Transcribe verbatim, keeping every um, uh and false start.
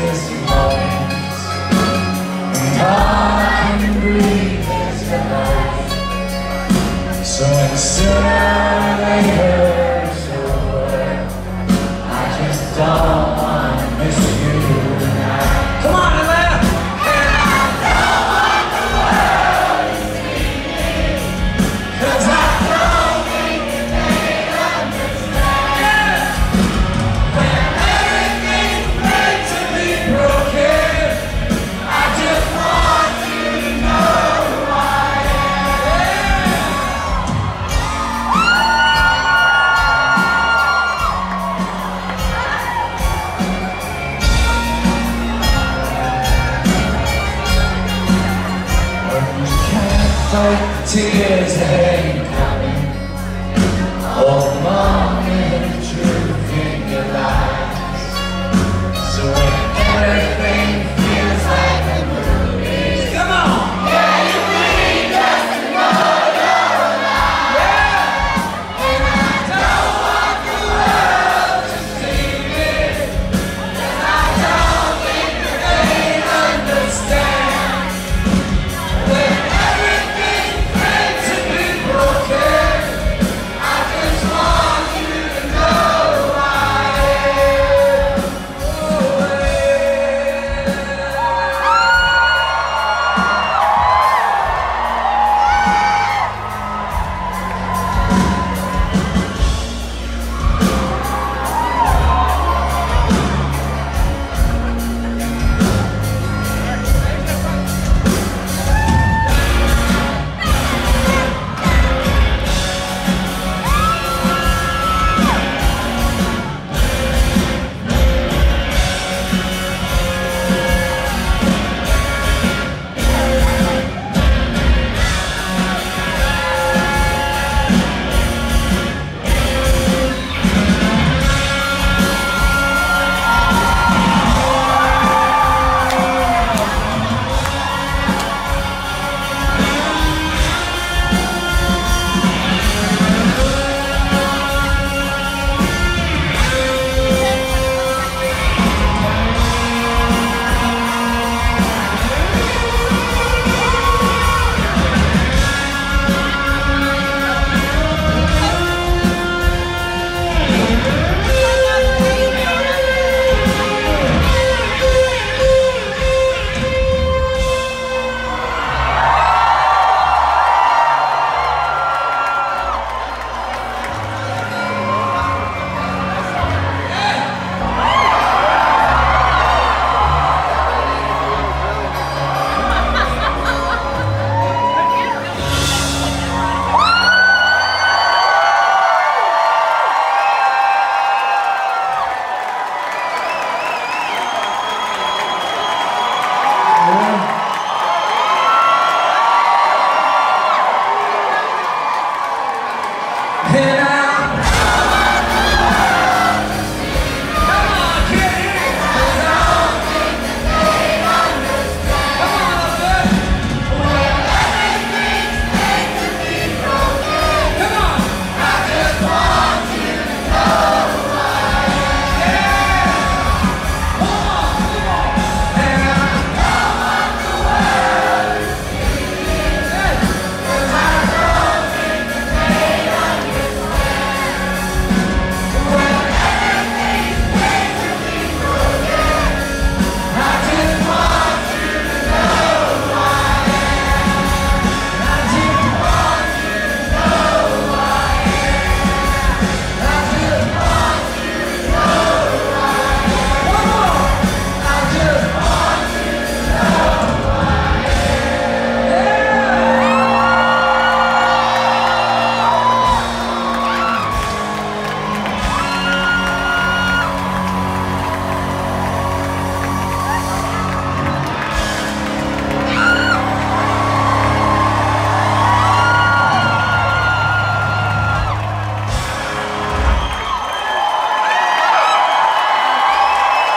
this moment, and all I can breathe is your light. So when sooner or later it's over, I just don't wanna miss you tonight. Come on, Atlanta! And I don't want the world to see me, 'cause I don't think that they understand. Yeah. When everything's made to be broken, I just want you to know who I am. But you can't fight tears that